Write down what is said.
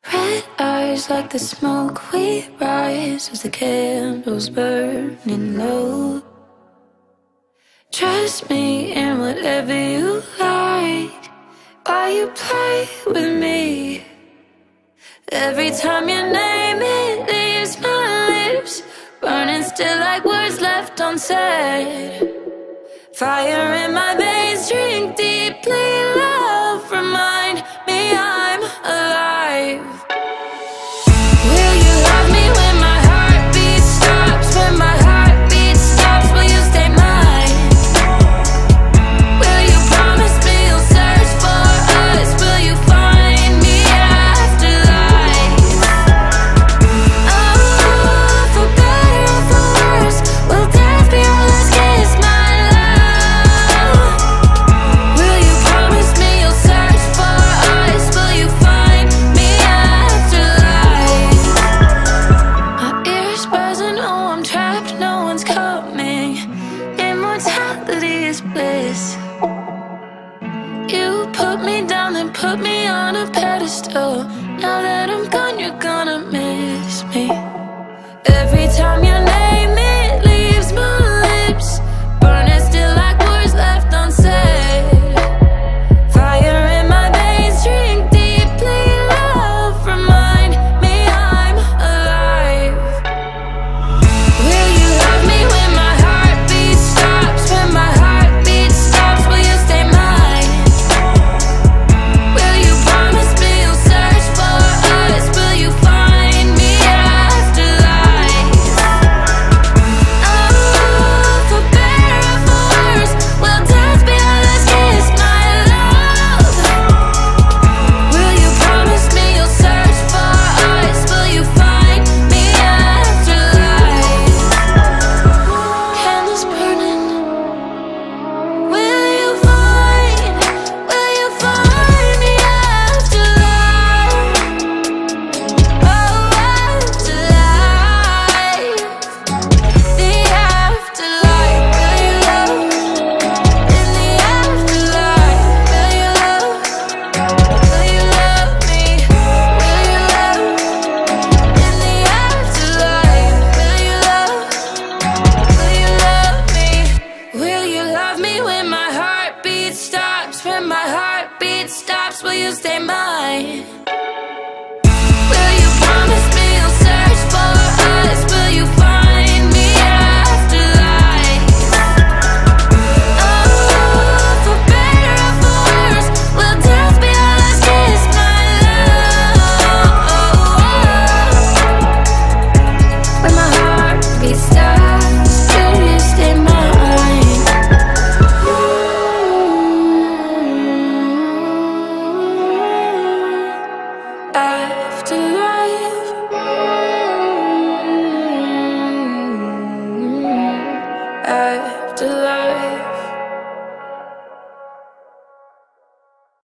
Red eyes like the smoke we rise as the candles burning low. Trust me in whatever you like. Why you play with me? Every time you name it leaves my lips burning still like words left unsaid. Fire in my veins, drink deeply. Love, remind me I'm alive. Will you love me when my heartbeat stops? When my heartbeat stops, will you stay mine? Will you promise me you'll search for us? Will you find me afterlife? Oh, for better or for worse, will death be our last kiss, my love? Will you promise me you'll search for us? Will you find me afterlife? My ears buzzing, oh I'm trapped, no one's coming. Immortality is bliss. You put me down, then put me on a pedestal. Now that I'm gone, you're gonna miss me. Every time your name it leaves my lips burning still like words left unsaid. Fire in my veins, drink deeply. Love, remind me I'm alive. Will you love me when my heartbeat stops? When my heartbeat stops, will you stay mine? Will you promise me you'll search for us? Will you find me afterlife? Oh, for better or for worse, will death be our last kiss, my love? Will you promise me you'll search for us? Will you find me afterlife? Candles burning. Will you find me afterlife? Oh, afterlife. The afterlife. Will you love? In the afterlife, will you love? Will you love me? Will you love? In the afterlife, will you love? Will you love me? Will you love me when my heartbeat stops? When my heartbeat stops, will you stay mine? Will you promise me you'll search for us? Will you find me afterlife? Oh, for better or for worse, will death be our last kiss, my love? When my heartbeat stops, will you stay mine? Afterlife. Afterlife.